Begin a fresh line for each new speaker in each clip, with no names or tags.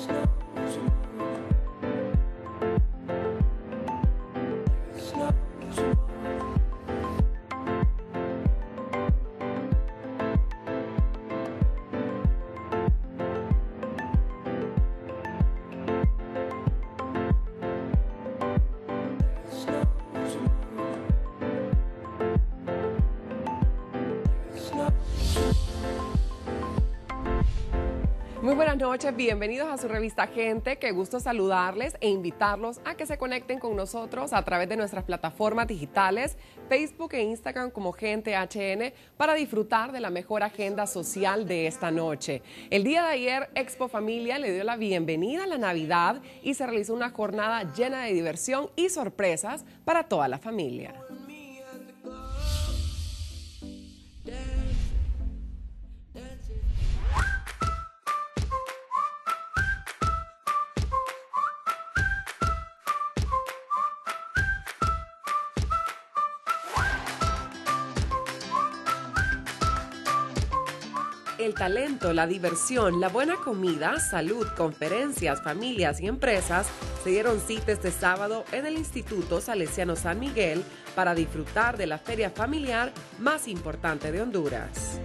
Muy buenas noches, bienvenidos a su revista Gente. Qué gusto saludarles e invitarlos a que se conecten con nosotros a través de nuestras plataformas digitales, Facebook e Instagram como Gente HN, para disfrutar de la mejor agenda social de esta noche. El día de ayer, Expo Familia le dio la bienvenida a la Navidad y se realizó una jornada llena de diversión y sorpresas para toda la familia. El talento, la diversión, la buena comida, salud, conferencias, familias y empresas se dieron cita este sábado en el Instituto Salesiano San Miguel para disfrutar de la feria familiar más importante de Honduras.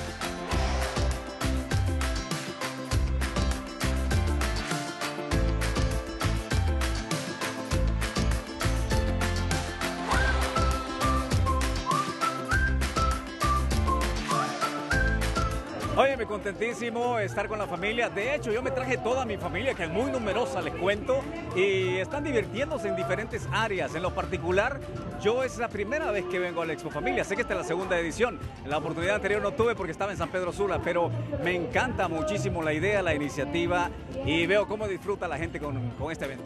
Óyeme, contentísimo estar con la familia. De hecho, yo me traje toda mi familia, que es muy numerosa, les cuento, y están divirtiéndose en diferentes áreas. En lo particular, yo es la primera vez que vengo a la Expo Familia. Sé que esta es la segunda edición. En la oportunidad anterior no tuve porque estaba en San Pedro Sula, pero me encanta muchísimo la idea, la iniciativa, y veo cómo disfruta la gente con este evento.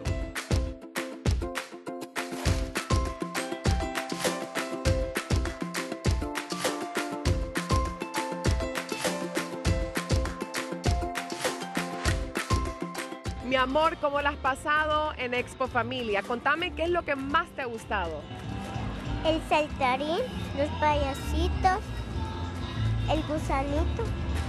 Mi amor, ¿cómo la has pasado en Expo Familia? Contame qué es lo que más te ha gustado.
El saltarín, los payasitos, el gusanito.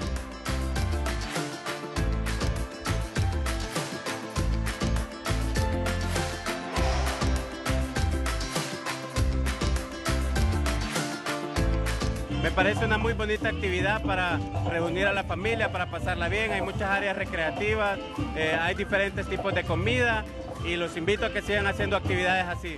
Me parece una muy bonita actividad para reunir a la familia, para pasarla bien. Hay muchas áreas recreativas, hay diferentes tipos de comida y los invito a que sigan haciendo actividades así.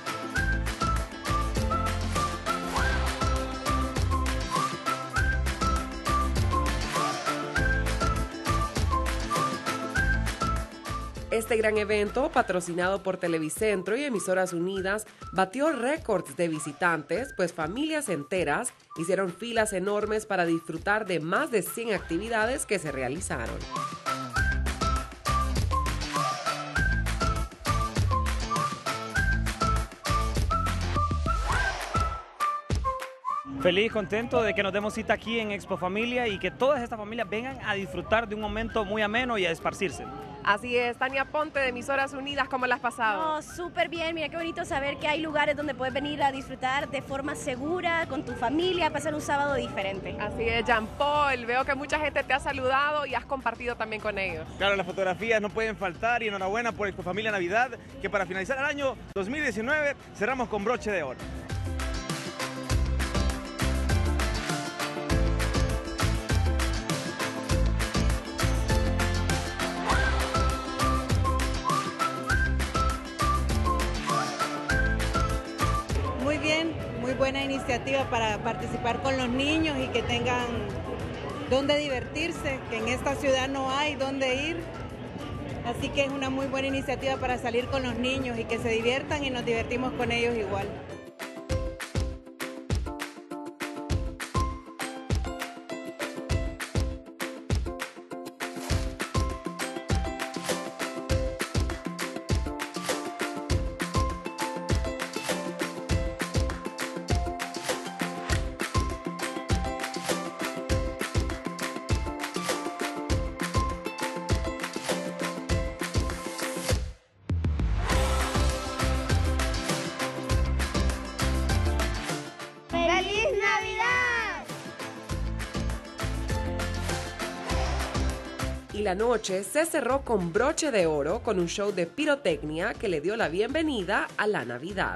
Este gran evento, patrocinado por Televicentro y Emisoras Unidas, batió récords de visitantes, pues familias enteras hicieron filas enormes para disfrutar de más de 100 actividades que se realizaron.
Feliz, contento de que nos demos cita aquí en Expo Familia y que todas estas familias vengan a disfrutar de un momento muy ameno y a esparcirse.
Así es, Tania Ponte de Emisoras Unidas, ¿cómo la has pasado?
No, súper bien, mira qué bonito saber que hay lugares donde puedes venir a disfrutar de forma segura, con tu familia, pasar un sábado diferente.
Así es, Jean Paul, veo que mucha gente te ha saludado y has compartido también con ellos.
Claro, las fotografías no pueden faltar y enhorabuena por Expo Familia Navidad, que para finalizar el año 2019 cerramos con broche de oro.
Muy bien, muy buena iniciativa para participar con los niños y que tengan dónde divertirse, que en esta ciudad no hay dónde ir. Así que es una muy buena iniciativa para salir con los niños y que se diviertan y nos divertimos con ellos igual.
la noche se cerró con broche de oro con un show de pirotecnia que le dio la bienvenida a la Navidad.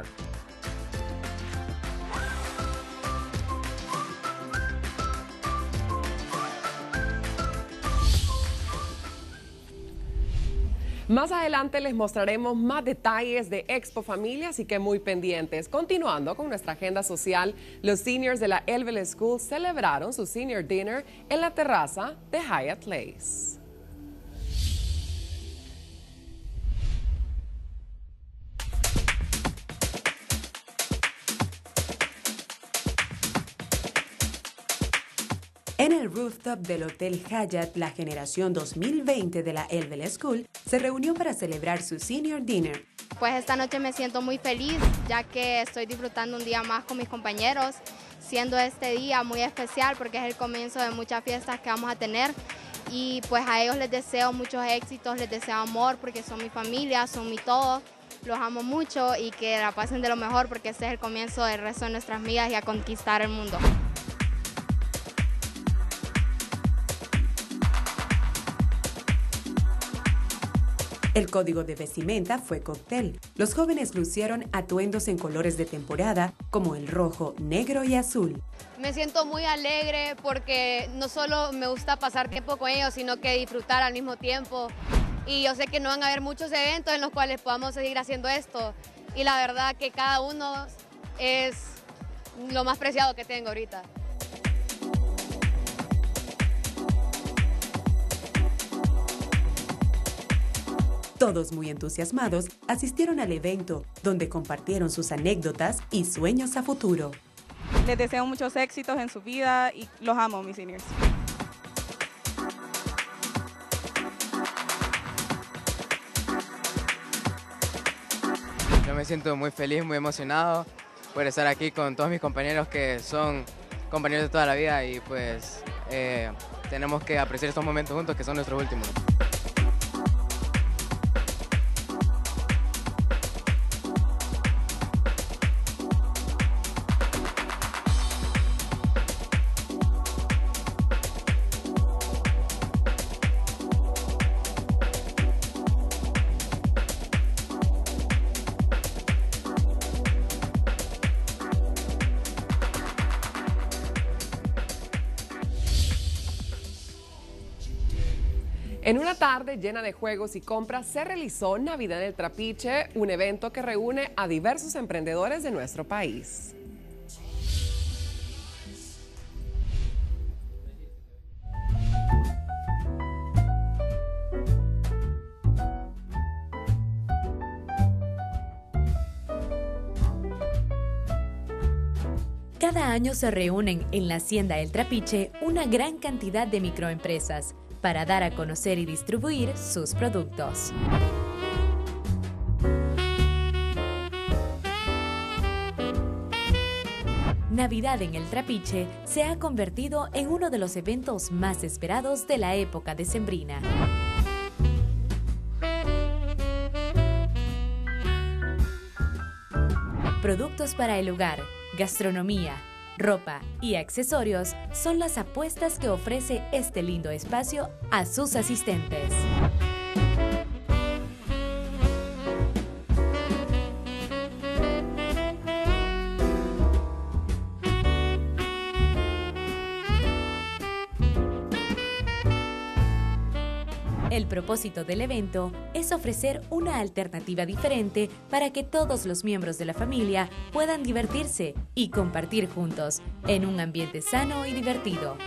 Más adelante les mostraremos más detalles de Expo Familia, así que muy pendientes. Continuando con nuestra agenda social, los seniors de la Elville School celebraron su Senior Dinner en la terraza de Hyatt Place.
En el rooftop del Hotel Hyatt, la generación 2020 de la Elville School se reunió para celebrar su Senior Dinner.
Pues esta noche me siento muy feliz, ya que estoy disfrutando un día más con mis compañeros, siendo este día muy especial porque es el comienzo de muchas fiestas que vamos a tener. Y pues a ellos les deseo muchos éxitos, les deseo amor porque son mi familia, son mi todo. Los amo mucho y que la pasen de lo mejor porque este es el comienzo del resto de nuestras vidas y a conquistar el mundo.
El código de vestimenta fue cóctel. Los jóvenes lucieron atuendos en colores de temporada como el rojo, negro y azul.
Me siento muy alegre porque no solo me gusta pasar tiempo con ellos, sino que disfrutar al mismo tiempo. Y yo sé que no van a haber muchos eventos en los cuales podamos seguir haciendo esto. Y la verdad que cada uno es lo más preciado que tengo ahorita.
Todos muy entusiasmados asistieron al evento, donde compartieron sus anécdotas y sueños a futuro.
Les deseo muchos éxitos en su vida y los amo, mis seniors.
Yo me siento muy feliz, muy emocionado por estar aquí con todos mis compañeros que son compañeros de toda la vida y pues tenemos que apreciar estos momentos juntos que son nuestros últimos.
En una tarde llena de juegos y compras se realizó Navidad en el Trapiche, un evento que reúne a diversos emprendedores de nuestro país.
Cada año se reúnen en la Hacienda El Trapiche una gran cantidad de microempresas para dar a conocer y distribuir sus productos. Navidad en El Trapiche se ha convertido en uno de los eventos más esperados de la época decembrina. Productos para el hogar, gastronomía, ropa y accesorios son las apuestas que ofrece este lindo espacio a sus asistentes. El propósito del evento es ofrecer una alternativa diferente para que todos los miembros de la familia puedan divertirse y compartir juntos en un ambiente sano y divertido.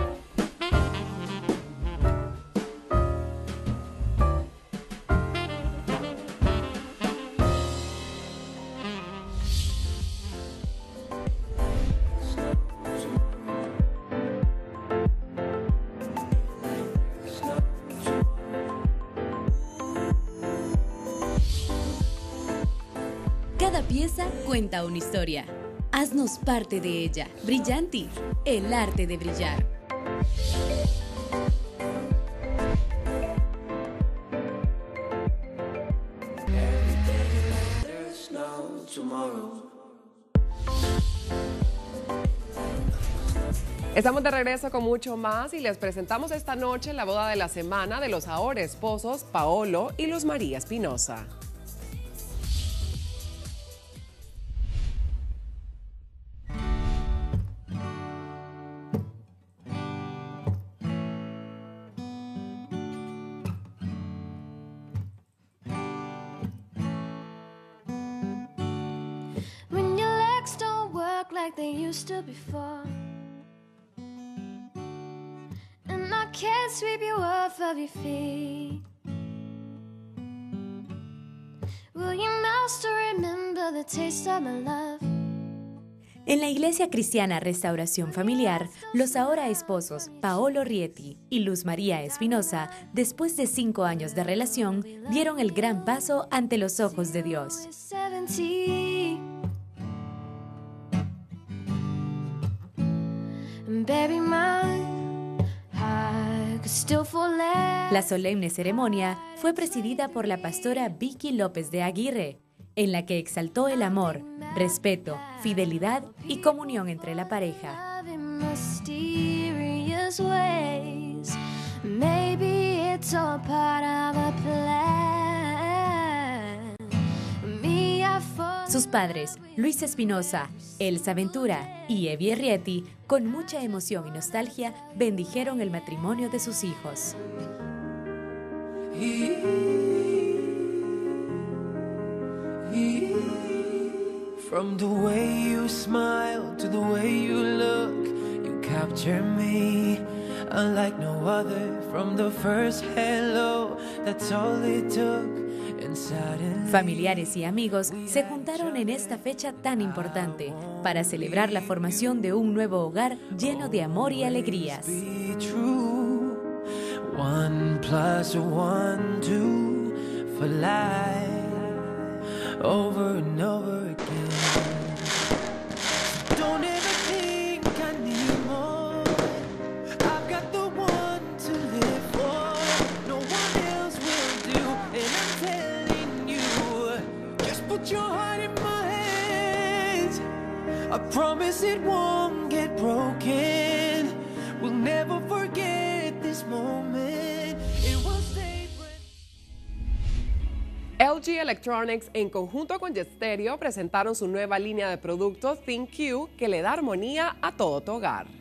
Cada pieza cuenta una historia. Haznos parte de ella. Brillanti, el arte de brillar.
Estamos de regreso con mucho más y les presentamos esta noche la boda de la semana de los ahora esposos Paolo y Luz María Espinosa.
When your legs don't work like they used to before, and I can't sweep you off of your feet, will you now still remember the taste of my love?
En la Iglesia Cristiana Restauración Familiar, los ahora esposos Paolo Rieti y Luz María Espinosa, después de 5 años de relación, dieron el gran paso ante los ojos de Dios. La solemne ceremonia fue presidida por la pastora Vicky López de Aguirre, en la que exaltó el amor, respeto, fidelidad y comunión entre la pareja. Sus padres, Luis Espinosa, Elsa Ventura y Evie Rieti, con mucha emoción y nostalgia, bendijeron el matrimonio de sus hijos.
From the way you smile to the way you look, you capture me unlike no other. From the first hello, that's all it took. And suddenly,
familiares y amigos se juntaron en esta fecha tan importante para celebrar la formación de un nuevo hogar lleno de amor y alegrías.
1 + 1, 2 for life. Over and over again. Don't ever think I need more. I've got the one to live for. No one else will do. And I'm telling you, just put your heart in my hands. I promise it won't get broken. We'll never forget this moment. It will stay.
LG Electronics, en conjunto con Jetstereo, presentaron su nueva línea de productos ThinQ, que le da armonía a todo tu hogar.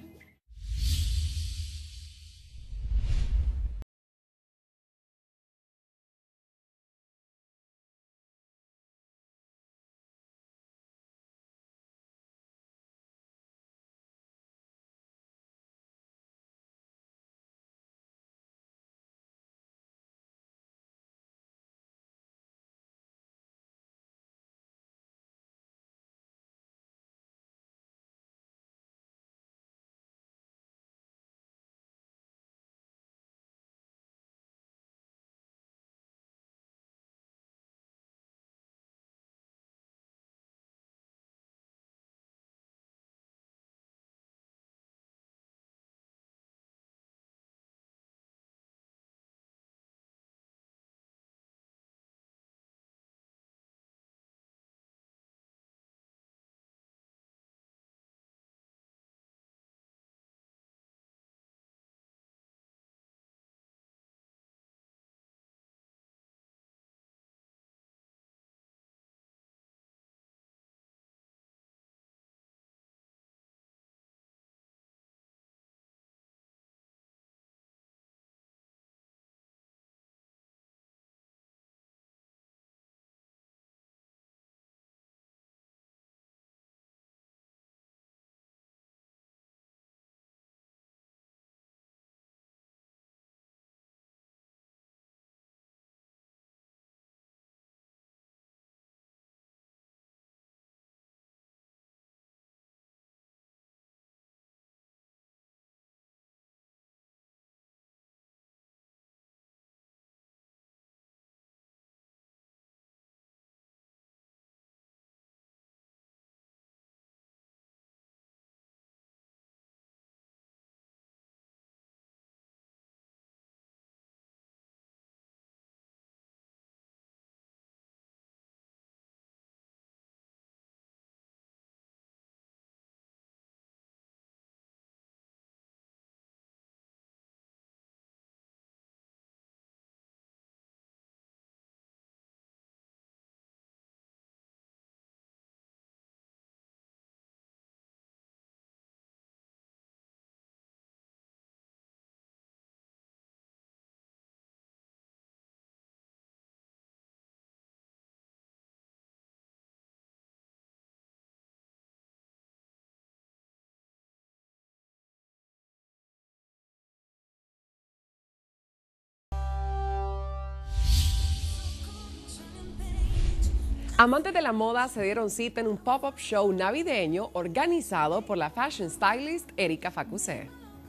Amantes de la moda se dieron cita en un pop-up show navideño organizado por la fashion stylist Erika Facusé.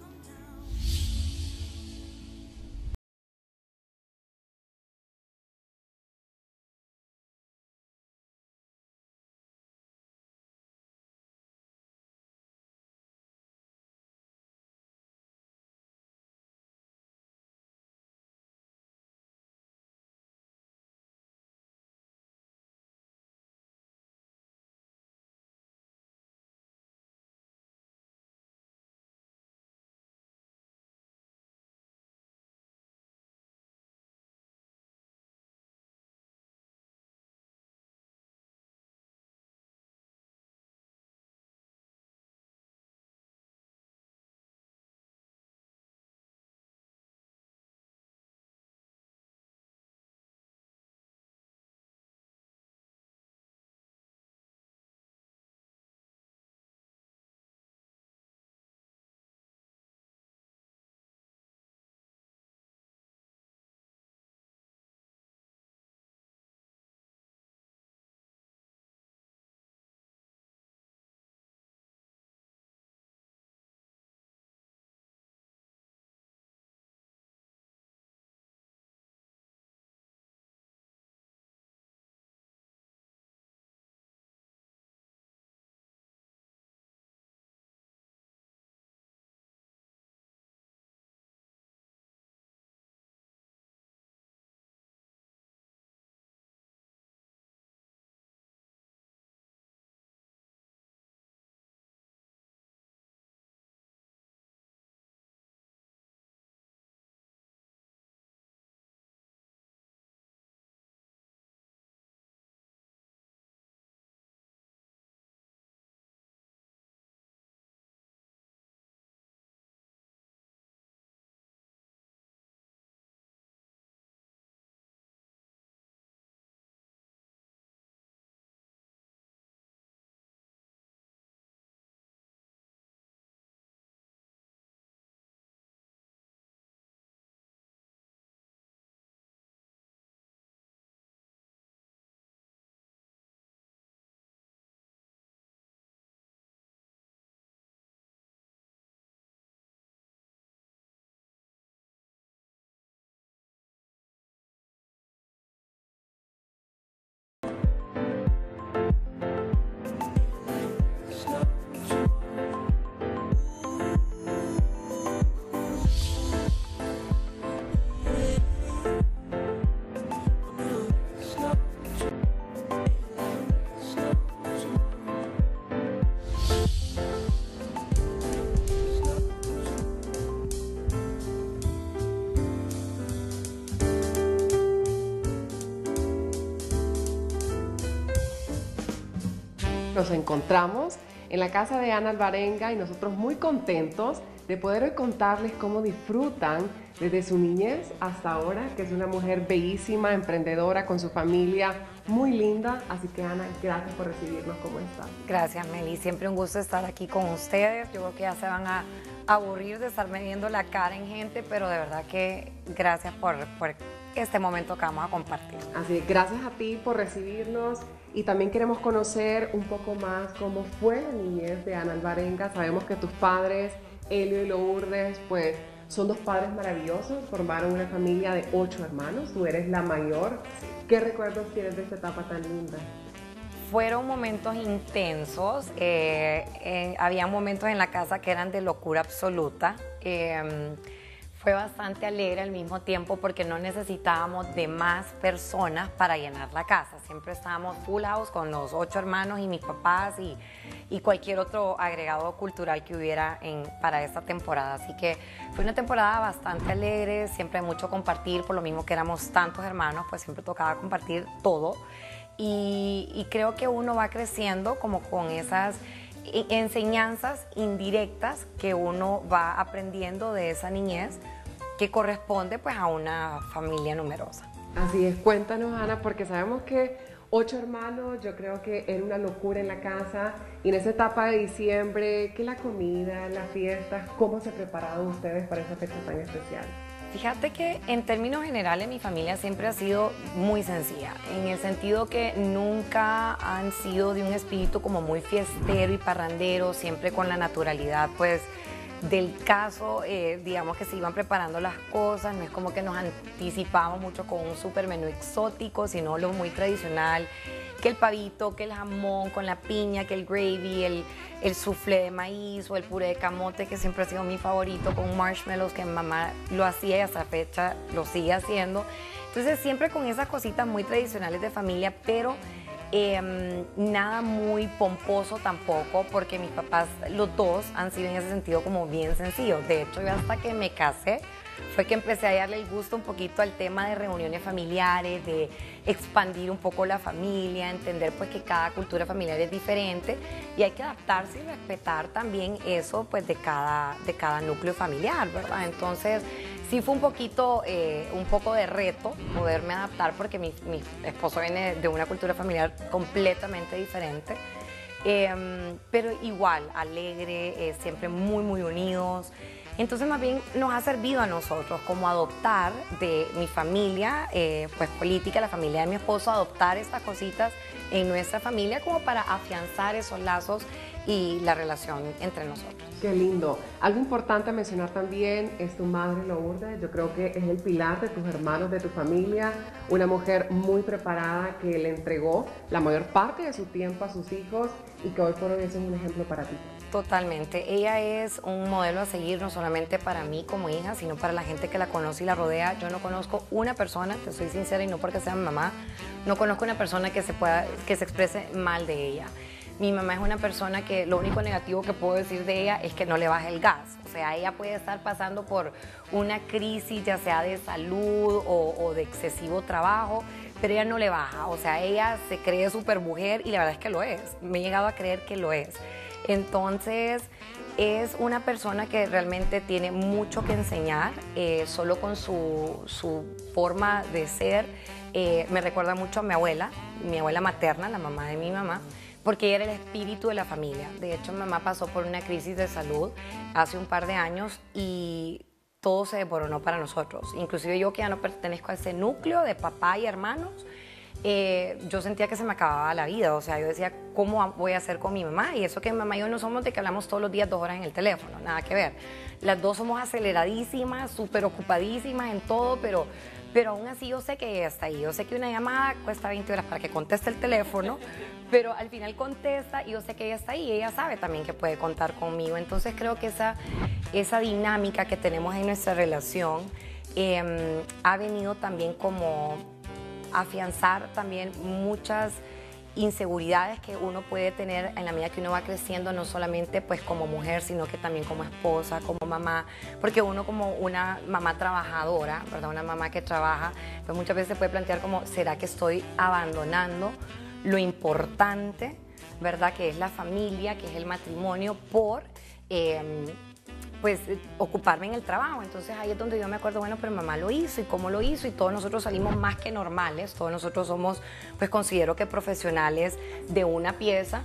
Nos encontramos en la casa de Ana Alvarenga y nosotros muy contentos de poder hoy contarles cómo disfrutan desde su niñez hasta ahora, que es una mujer bellísima, emprendedora, con su familia muy linda. Así que Ana, gracias por recibirnos. ¿Cómo estás?
Gracias, Meli. Siempre un gusto estar aquí con ustedes. Yo creo que ya se van a aburrir de estarme viendo la cara en gente, pero de verdad que gracias por este momento que vamos a compartir.
Así es, gracias a ti por recibirnos. Y también queremos conocer un poco más cómo fue la niñez de Ana Alvarenga. Sabemos que tus padres, Helio y Lourdes, pues son dos padres maravillosos, formaron una familia de 8 hermanos, tú eres la mayor. ¿Qué recuerdos tienes de esta etapa tan linda?
Fueron momentos intensos, había momentos en la casa que eran de locura absoluta. Fue bastante alegre al mismo tiempo porque no necesitábamos de más personas para llenar la casa. Siempre estábamos full house con los 8 hermanos y mis papás y cualquier otro agregado cultural que hubiera para esta temporada. Así que fue una temporada bastante alegre, siempre mucho compartir, por lo mismo que éramos tantos hermanos, pues siempre tocaba compartir todo. Y creo que uno va creciendo como con esas enseñanzas indirectas que uno va aprendiendo de esa niñez que corresponde pues a una familia numerosa.
Así es, cuéntanos Ana, porque sabemos que 8 hermanos, yo creo que era una locura en la casa y en esa etapa de diciembre, que la comida, las fiestas, ¿cómo se preparaban ustedes para esa fecha tan especial?
Fíjate que en términos generales mi familia siempre ha sido muy sencilla, en el sentido que nunca han sido de un espíritu como muy fiestero y parrandero, siempre con la naturalidad pues del caso, digamos que se iban preparando las cosas, no es como que nos anticipamos mucho con un super menú exótico, sino lo muy tradicional, que el pavito, que el jamón con la piña, que el gravy, el soufflé de maíz o el puré de camote, que siempre ha sido mi favorito, con marshmallows, que mamá lo hacía y hasta la fecha lo sigue haciendo. Entonces siempre con esas cositas muy tradicionales de familia, pero nada muy pomposo tampoco, porque mis papás, los dos, han sido en ese sentido como bien sencillos. De hecho, yo hasta que me casé, fue que empecé a darle el gusto un poquito al tema de reuniones familiares, de expandir un poco la familia, entender pues que cada cultura familiar es diferente y hay que adaptarse y respetar también eso pues de cada núcleo familiar, ¿verdad? Entonces sí fue un poco de reto poderme adaptar porque mi esposo viene de una cultura familiar completamente diferente. Pero igual, alegre, siempre muy, muy unidos. Entonces más bien nos ha servido a nosotros como adoptar de mi familia, pues política, la familia de mi esposo, adoptar estas cositas en nuestra familia como para afianzar esos lazos y la relación entre nosotros.
Qué lindo. Algo importante a mencionar también es tu madre, Lourdes. Yo creo que es el pilar de tus hermanos, de tu familia, una mujer muy preparada que le entregó la mayor parte de su tiempo a sus hijos y que hoy por hoy es un ejemplo para ti.
Totalmente. Ella es un modelo a seguir no solamente para mí como hija, sino para la gente que la conoce y la rodea. Yo no conozco una persona, te soy sincera y no porque sea mi mamá, no conozco una persona que se exprese mal de ella. Mi mamá es una persona que lo único negativo que puedo decir de ella es que no le baja el gas. O sea, ella puede estar pasando por una crisis, ya sea de salud o de excesivo trabajo, pero ella no le baja. O sea, ella se cree súper mujer y la verdad es que lo es. Me he llegado a creer que lo es. Entonces, es una persona que realmente tiene mucho que enseñar, solo con su forma de ser. Me recuerda mucho a mi abuela materna, la mamá de mi mamá, porque ella era el espíritu de la familia. De hecho, mi mamá pasó por una crisis de salud hace un par de años y todo se desmoronó para nosotros. Inclusive yo, que ya no pertenezco a ese núcleo de papá y hermanos, yo sentía que se me acababa la vida. O sea, yo decía, ¿cómo voy a hacer con mi mamá? Y eso que mi mamá y yo no somos de que hablamos todos los días 2 horas en el teléfono, nada que ver. Las dos somos aceleradísimas, súper ocupadísimas en todo, pero aún así yo sé que ella está ahí. Yo sé que una llamada cuesta 20 horas para que conteste el teléfono, pero al final contesta y yo sé que ella está ahí y ella sabe también que puede contar conmigo. Entonces creo que esa dinámica que tenemos en nuestra relación ha venido también como afianzar también muchas inseguridades que uno puede tener en la medida que uno va creciendo, no solamente pues como mujer, sino que también como esposa, como mamá, porque uno como una mamá trabajadora, ¿verdad? Una mamá que trabaja, pues muchas veces se puede plantear como, ¿será que estoy abandonando lo importante, ¿verdad? Que es la familia, que es el matrimonio, por pues ocuparme en el trabajo? Entonces ahí es donde yo me acuerdo, bueno, pero mamá lo hizo y cómo lo hizo y todos nosotros salimos más que normales, todos nosotros somos, pues considero que profesionales de una pieza.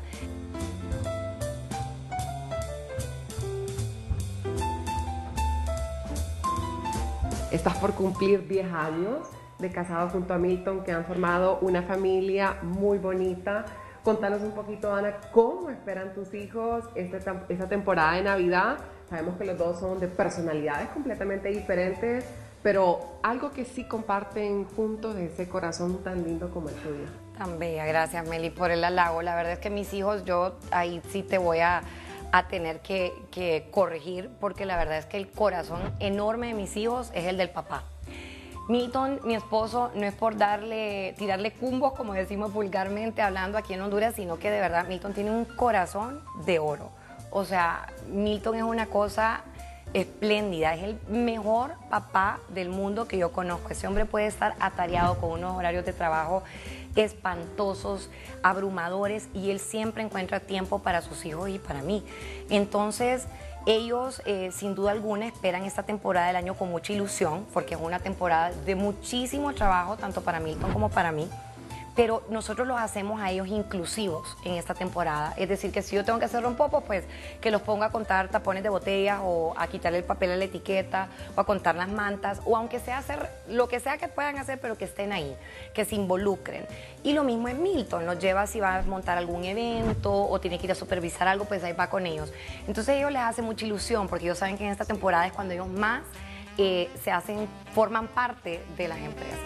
Estás por cumplir 10 años de casado junto a Milton, que han formado una familia muy bonita. Contanos un poquito, Ana, ¿cómo esperan tus hijos esta temporada de Navidad? Sabemos que los dos son de personalidades completamente diferentes, pero algo que sí comparten juntos de ese corazón tan lindo como el tuyo.
Tan bella, gracias Meli por el halago. La verdad es que mis hijos, yo ahí sí te voy a tener que corregir, porque la verdad es que el corazón enorme de mis hijos es el del papá. Milton, mi esposo, no es por tirarle cumbos, como decimos vulgarmente hablando aquí en Honduras, sino que de verdad Milton tiene un corazón de oro. O sea, Milton es una cosa espléndida, es el mejor papá del mundo que yo conozco. Ese hombre puede estar atareado con unos horarios de trabajo espantosos, abrumadores, y él siempre encuentra tiempo para sus hijos y para mí. Entonces, ellos sin duda alguna esperan esta temporada del año con mucha ilusión, porque es una temporada de muchísimo trabajo, tanto para Milton como para mí. pero nosotros los hacemos a ellos inclusivos en esta temporada. Es decir, que si yo tengo que hacer rompopos, pues que los ponga a contar tapones de botellas o a quitarle el papel a la etiqueta o a contar las mantas o aunque sea hacer lo que sea que puedan hacer, pero que estén ahí, que se involucren. Y lo mismo en Milton, los lleva si va a montar algún evento o tiene que ir a supervisar algo, pues ahí va con ellos. Entonces a ellos les hace mucha ilusión porque ellos saben que en esta temporada es cuando ellos más forman parte de las empresas.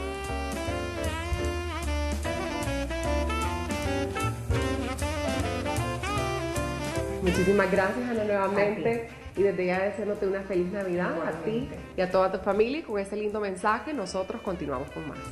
Muchísimas gracias, Ana, nuevamente. Y desde ya deseándote una feliz Navidad a ti y a toda tu familia. Y con ese lindo mensaje, nosotros continuamos con más.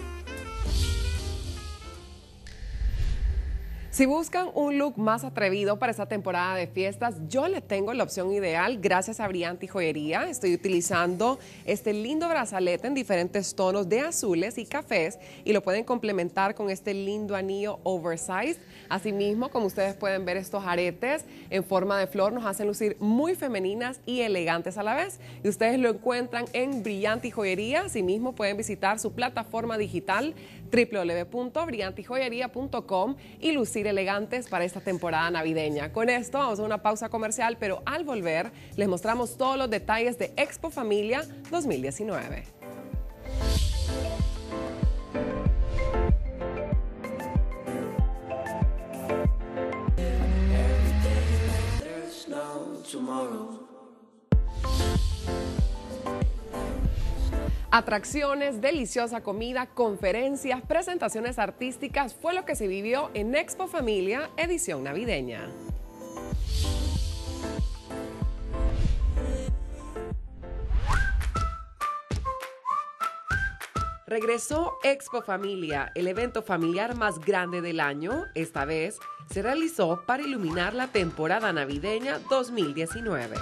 Si buscan un look más atrevido para esta temporada de fiestas, yo les tengo la opción ideal gracias a Brillanti Joyería. Estoy utilizando este lindo brazalete en diferentes tonos de azules y cafés y lo pueden complementar con este lindo anillo oversized. Asimismo, como ustedes pueden ver, estos aretes en forma de flor nos hacen lucir muy femeninas y elegantes a la vez. Y ustedes lo encuentran en Brillanti Joyería. Asimismo, pueden visitar su plataforma digital www.brillantijoyeria.com y lucir elegantes para esta temporada navideña. Con esto vamos a una pausa comercial, pero al volver les mostramos todos los detalles de Expo Familia 2019. Atracciones, deliciosa comida, conferencias, presentaciones artísticas fue lo que se vivió en Expo Familia edición navideña. Regresó Expo Familia, el evento familiar más grande del año. Esta vez se realizó para iluminar la temporada navideña 2019.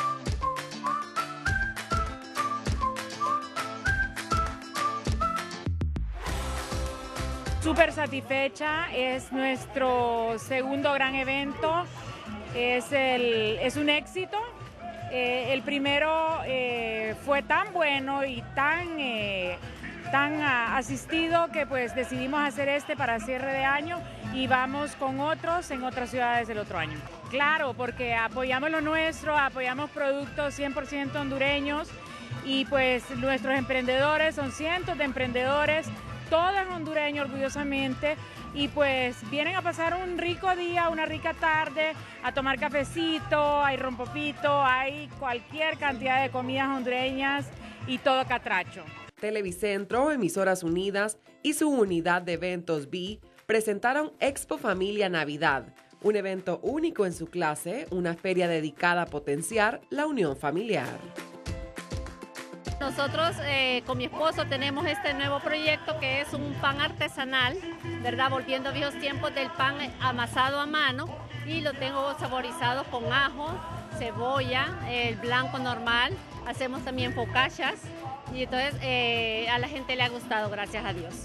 Súper satisfecha, es nuestro segundo gran evento, es un éxito. El primero fue tan bueno y tan asistido que pues decidimos hacer este para cierre de año y vamos con otros en otras ciudades el otro año. Claro, porque apoyamos lo nuestro, apoyamos productos 100% hondureños y pues nuestros emprendedores son cientos de emprendedores, todos hondureños orgullosamente, y pues vienen a pasar un rico día, una rica tarde, a tomar cafecito, hay rompopito, hay cualquier cantidad de comidas hondureñas y todo catracho.
Televicentro, Emisoras Unidas y su unidad de eventos B presentaron Expo Familia Navidad, un evento único en su clase, una feria dedicada a potenciar la unión familiar.
Nosotros con mi esposo tenemos este nuevo proyecto que es un pan artesanal, ¿verdad? Volviendo a viejos tiempos del pan amasado a mano y lo tengo saborizado con ajo, cebolla, el blanco normal, hacemos también focaccias y entonces a la gente le ha gustado, gracias a Dios.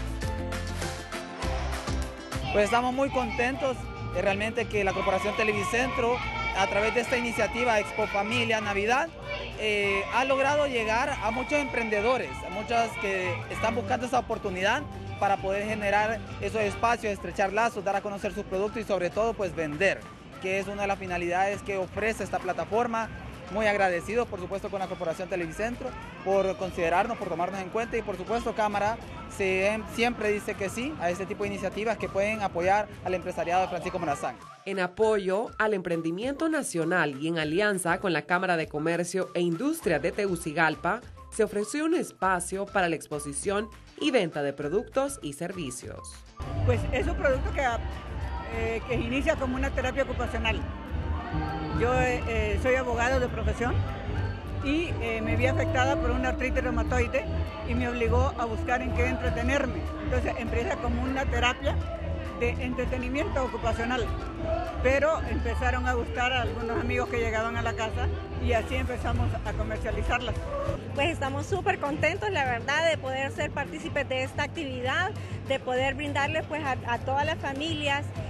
Pues estamos muy contentos realmente que la Corporación Televicentro a través de esta iniciativa Expo Familia Navidad ha logrado llegar a muchos emprendedores, a muchos que están buscando esa oportunidad para poder generar esos espacios, estrechar lazos, dar a conocer sus productos y sobre todo pues vender, que es una de las finalidades que ofrece esta plataforma. Muy agradecidos por supuesto con la Corporación Televicentro por considerarnos, por tomarnos en cuenta y por supuesto Cámara siempre dice que sí a este tipo de iniciativas que pueden apoyar al empresariado de Francisco Morazán.
En apoyo al emprendimiento nacional y en alianza con la Cámara de Comercio e Industria de Tegucigalpa, se ofreció un espacio para la exposición y venta de productos y servicios.
Pues es un producto que inicia como una terapia ocupacional. Yo soy abogado de profesión y me vi afectada por una artritis reumatoide y me obligó a buscar en qué entretenerme. Entonces empieza como una terapia de entretenimiento ocupacional, pero empezaron a gustar a algunos amigos que llegaban a la casa y así empezamos a comercializarlas.
Pues estamos súper contentos, la verdad, de poder ser partícipes de esta actividad, de poder brindarles pues a todas las familias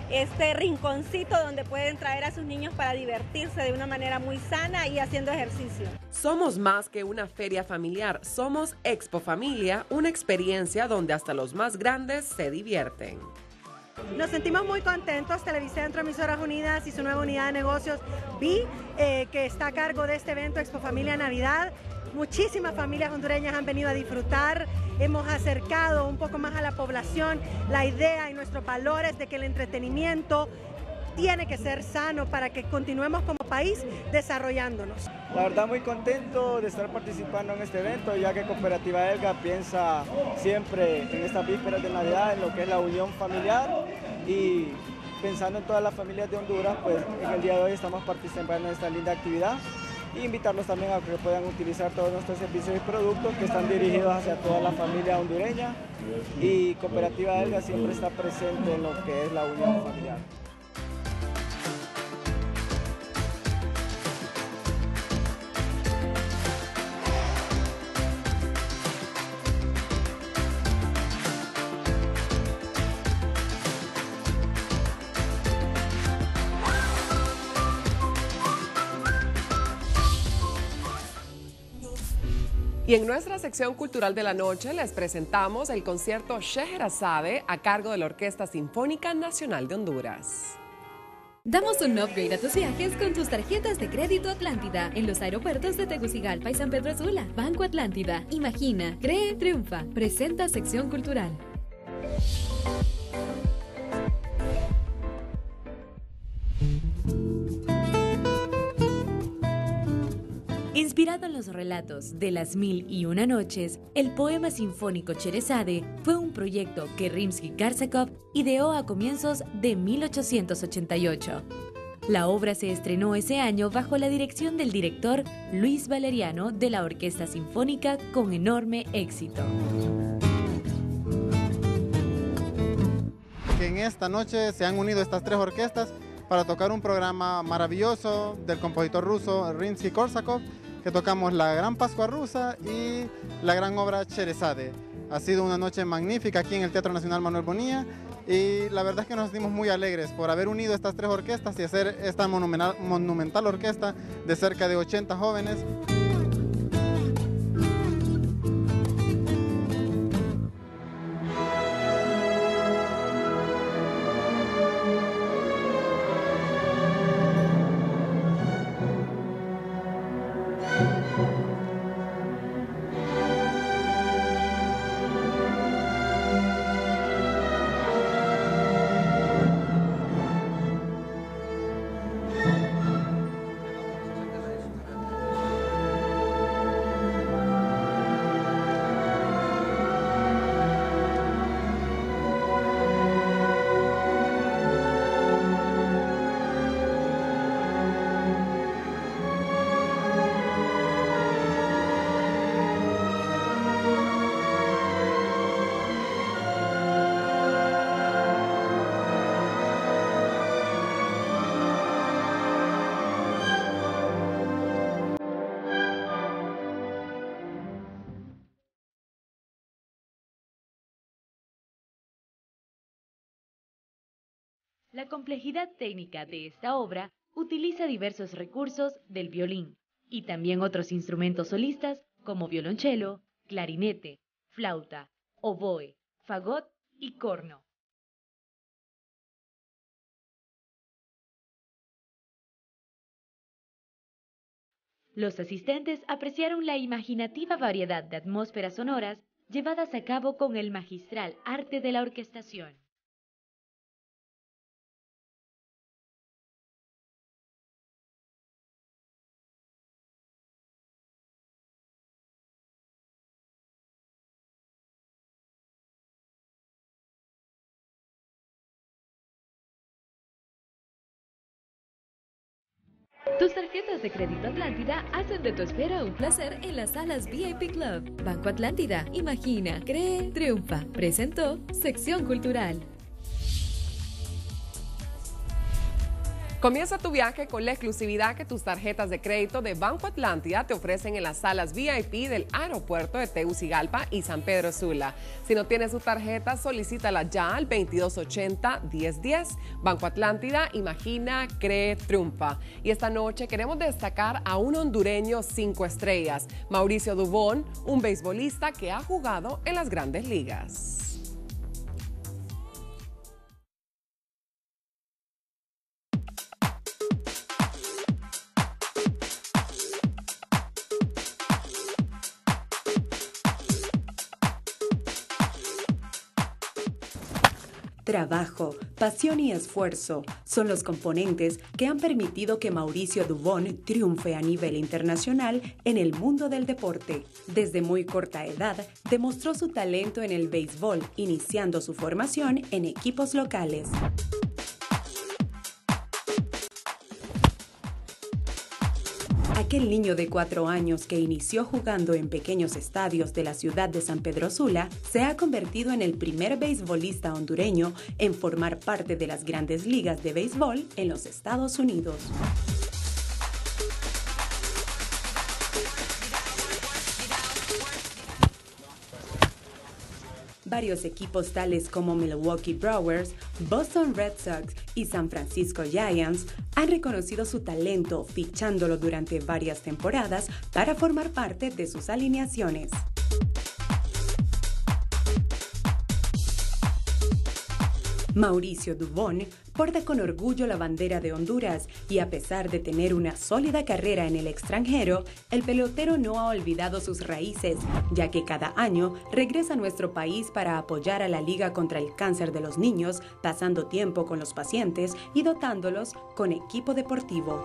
este rinconcito donde pueden traer a sus niños para divertirse de una manera muy sana y haciendo ejercicio.
Somos más que una feria familiar, somos Expo Familia, una experiencia donde hasta los más grandes se divierten.
Nos sentimos muy contentos. Televicentro, Emisoras Unidas y su nueva unidad de negocios, VI, que está a cargo de este evento Expo Familia Navidad. Muchísimas familias hondureñas han venido a disfrutar. Hemos acercado un poco más a la población la idea y nuestros valores de que el entretenimiento tiene que ser sano para que continuemos como país desarrollándonos.
La verdad muy contento de estar participando en este evento, ya que Cooperativa Elga piensa siempre en estas vísperas de Navidad, en lo que es la unión familiar, y pensando en todas las familias de Honduras, pues en el día de hoy estamos participando en esta linda actividad e invitarlos también a que puedan utilizar todos nuestros servicios y productos que están dirigidos hacia toda la familia hondureña, y Cooperativa Elga siempre está presente en lo que es la unión familiar.
Y en nuestra sección cultural de la noche les presentamos el concierto Scheherazade a cargo de la Orquesta Sinfónica Nacional de Honduras.
Damos un upgrade a tus viajes con tus tarjetas de crédito Atlántida en los aeropuertos de Tegucigalpa y San Pedro Sula. Banco Atlántida. Imagina, cree, triunfa. Presenta sección cultural.
Inspirado en los relatos de Las Mil y Una Noches, el poema sinfónico Scheherazade fue un proyecto que Rimsky-Korsakov ideó a comienzos de 1888. La obra se estrenó ese año bajo la dirección del director Luis Valeriano de la Orquesta Sinfónica con enorme éxito.
Que en esta noche se han unido estas tres orquestas para tocar un programa maravilloso del compositor ruso Rimsky-Korsakov, que tocamos la Gran Pascua Rusa y la gran obra Scheherazade. Ha sido una noche magnífica aquí en el Teatro Nacional Manuel Bonilla, y la verdad es que nos sentimos muy alegres por haber unido estas tres orquestas y hacer esta monumental orquesta de cerca de 80 jóvenes.
La complejidad técnica de esta obra utiliza diversos recursos del violín y también otros instrumentos solistas como violonchelo, clarinete, flauta, oboe, fagot y corno. Los asistentes apreciaron la imaginativa variedad de atmósferas sonoras llevadas a cabo con el magistral arte de la orquestación. Tus tarjetas de crédito Atlántida hacen de tu espera un placer en las salas VIP Club. Banco Atlántida. Imagina, cree, triunfa. Presentó Sección Cultural.
Comienza tu viaje con la exclusividad que tus tarjetas de crédito de Banco Atlántida te ofrecen en las salas VIP del aeropuerto de Tegucigalpa y San Pedro Sula. Si no tienes tu tarjeta, solicítala ya al 2280-1010. Banco Atlántida, imagina, cree, triunfa. Y esta noche queremos destacar a un hondureño 5 estrellas, Mauricio Dubón, un beisbolista que ha jugado en las grandes ligas.
Trabajo, pasión y esfuerzo son los componentes que han permitido que Mauricio Dubón triunfe a nivel internacional en el mundo del deporte. Desde muy corta edad, demostró su talento en el béisbol, iniciando su formación en equipos locales. Aquel niño de 4 años que inició jugando en pequeños estadios de la ciudad de San Pedro Sula se ha convertido en el primer beisbolista hondureño en formar parte de las grandes ligas de béisbol en los Estados Unidos. Varios equipos tales como Milwaukee Brewers, Boston Red Sox y San Francisco Giants han reconocido su talento fichándolo durante varias temporadas para formar parte de sus alineaciones. Mauricio Dubón porta con orgullo la bandera de Honduras y a pesar de tener una sólida carrera en el extranjero, el pelotero no ha olvidado sus raíces, ya que cada año regresa a nuestro país para apoyar a la Liga contra el Cáncer de los Niños, pasando tiempo con los pacientes y dotándolos con equipo deportivo.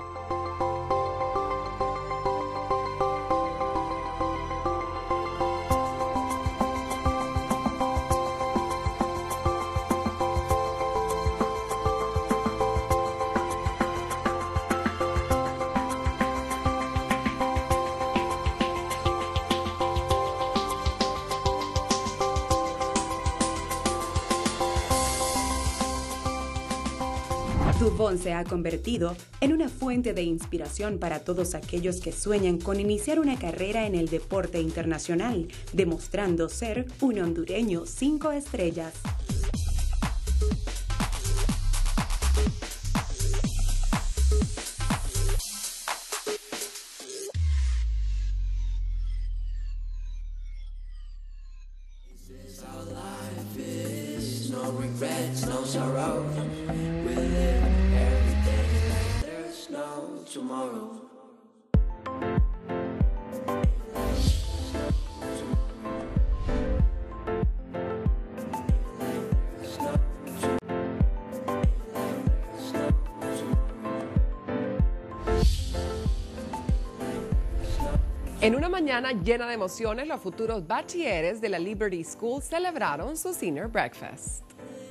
Dubón se ha convertido en una fuente de inspiración para todos aquellos que sueñan con iniciar una carrera en el deporte internacional, demostrando ser un hondureño 5 estrellas.
En una mañana llena de emociones, los futuros bachilleres de la Liberty School celebraron su Senior Breakfast.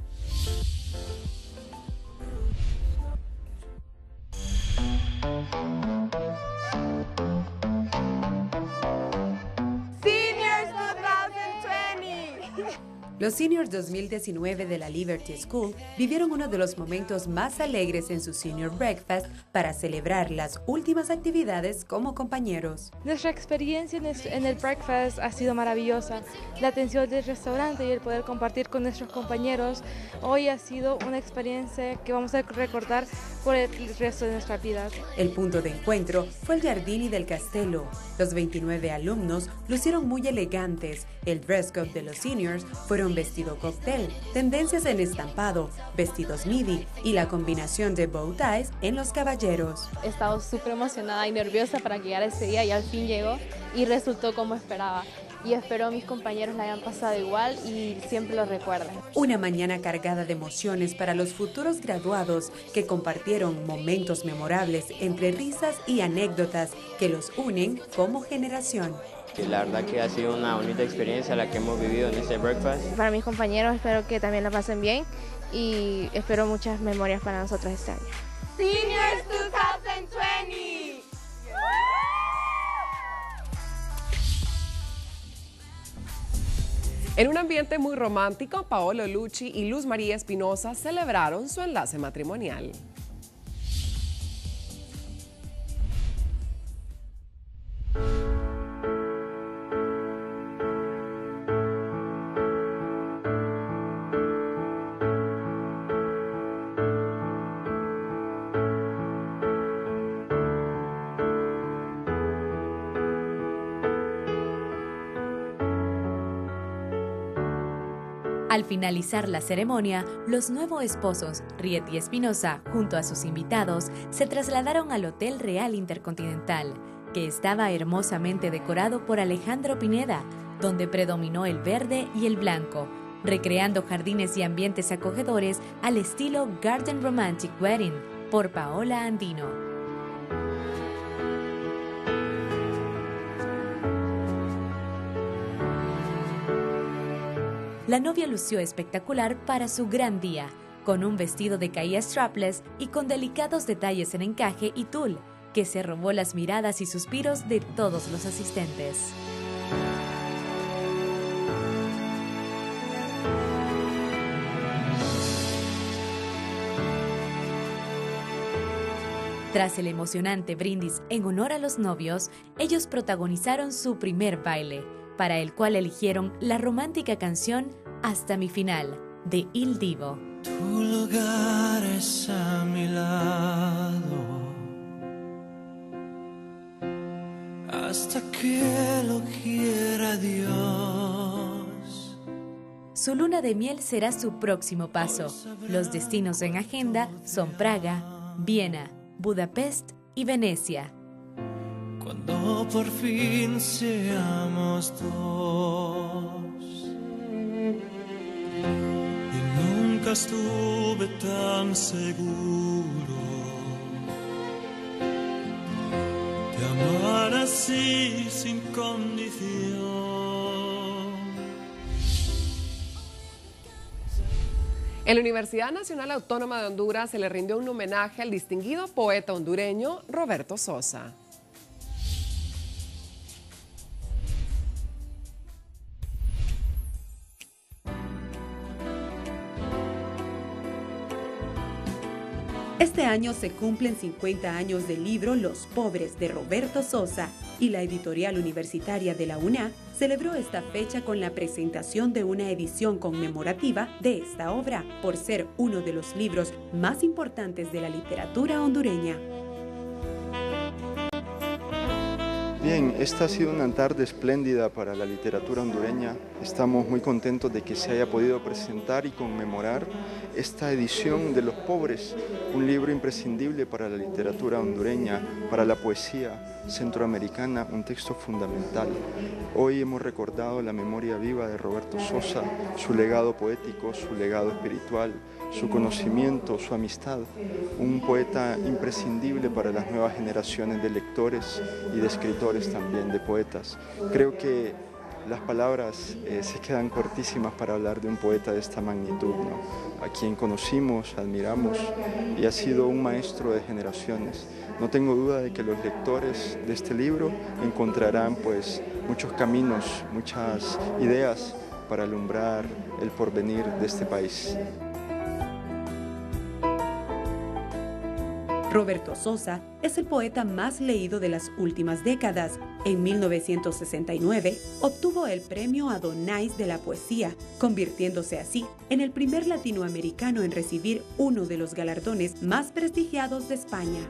Los Seniors 2019 de la Liberty School vivieron uno de los momentos más alegres en su Senior Breakfast para celebrar las últimas actividades como compañeros.
Nuestra experiencia en el breakfast ha sido maravillosa. La atención del restaurante y el poder compartir con nuestros compañeros hoy ha sido una experiencia que vamos a recordar por el resto de nuestras vidas.
El punto de encuentro fue el Giardini del Castelo. Los 29 alumnos lucieron muy elegantes. El dress code de los seniors fueron vestido cóctel, tendencias en estampado, vestidos midi y la combinación de bow ties en los caballeros.
He estado súper emocionada y nerviosa para llegar ese día y al fin llegó y resultó como esperaba. Y espero a mis compañeros la hayan pasado igual y siempre lo recuerden.
Una mañana cargada de emociones para los futuros graduados que compartieron momentos memorables entre risas y anécdotas que los unen como generación.
La verdad que ha sido una bonita experiencia la que hemos vivido en este breakfast.
Para mis compañeros espero que también la pasen bien y espero muchas memorias para nosotros este año.
Seniors 2020!
En un ambiente muy romántico, Paolo Lucci y Luz María Espinosa celebraron su enlace matrimonial.
Al finalizar la ceremonia, los nuevos esposos, Rieti Espinosa, junto a sus invitados, se trasladaron al Hotel Real Intercontinental, que estaba hermosamente decorado por Alejandro Pineda, donde predominó el verde y el blanco, recreando jardines y ambientes acogedores al estilo Garden Romantic Wedding, por Paola Andino. La novia lució espectacular para su gran día, con un vestido de caída strapless y con delicados detalles en encaje y tul, que se robó las miradas y suspiros de todos los asistentes. Tras el emocionante brindis en honor a los novios, ellos protagonizaron su primer baile, para el cual eligieron la romántica canción Hasta mi final, de Il Divo.
Tu lugar es a mi lado, hasta que lo quiera Dios.
Su luna de miel será su próximo paso. Los destinos en agenda son Praga, Viena, Budapest y Venecia.
Cuando por fin seamos dos. Y nunca estuve tan seguro de amar así sin condición.
En la Universidad Nacional Autónoma de Honduras se le rindió un homenaje al distinguido poeta hondureño Roberto Sosa.
Este año se cumplen 50 años del libro Los Pobres de Roberto Sosa y la editorial universitaria de la UNA celebró esta fecha con la presentación de una edición conmemorativa de esta obra, por ser uno de los libros más importantes de la literatura hondureña.
Bien, esta ha sido una tarde espléndida para la literatura hondureña. Estamos muy contentos de que se haya podido presentar y conmemorar esta edición de Los Pobres, un libro imprescindible para la literatura hondureña, para la poesía centroamericana, un texto fundamental. Hoy hemos recordado la memoria viva de Roberto Sosa, su legado poético, su legado espiritual, su conocimiento, su amistad, un poeta imprescindible para las nuevas generaciones de lectores y de escritores también, de poetas. Creo que las palabras se quedan cortísimas para hablar de un poeta de esta magnitud, ¿no? A quien conocimos, admiramos y ha sido un maestro de generaciones. No tengo duda de que los lectores de este libro encontrarán pues muchos caminos, muchas ideas para alumbrar el porvenir de este país.
Roberto Sosa es el poeta más leído de las últimas décadas. En 1969 obtuvo el premio Adonais de la poesía, convirtiéndose así en el primer latinoamericano en recibir uno de los galardones más prestigiados de España.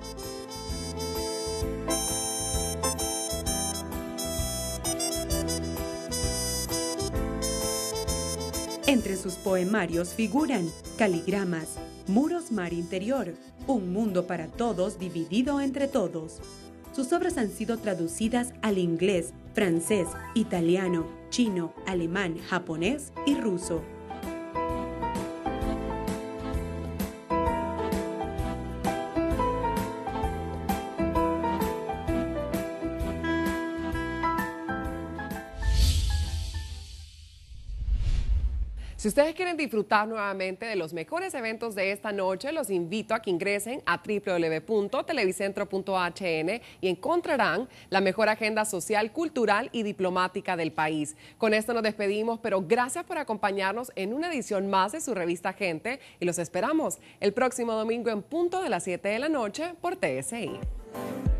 Entre sus poemarios figuran Caligramas, Muros Mar Interior, Un mundo para todos dividido entre todos. Sus obras han sido traducidas al inglés, francés, italiano, chino, alemán, japonés y ruso.
Si ustedes quieren disfrutar nuevamente de los mejores eventos de esta noche, los invito a que ingresen a www.televicentro.hn y encontrarán la mejor agenda social, cultural y diplomática del país. Con esto nos despedimos, pero gracias por acompañarnos en una edición más de su revista Gente y los esperamos el próximo domingo en punto de las 7 de la noche por TSI.